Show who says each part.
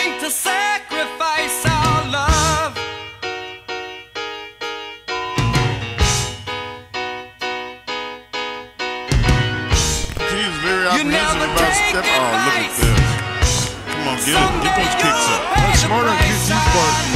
Speaker 1: willing to sacrifice our love.
Speaker 2: He's very apprehensive about step. Oh, look at this. Come on, get it. Get those kicks up.
Speaker 3: That's smart on QT's part.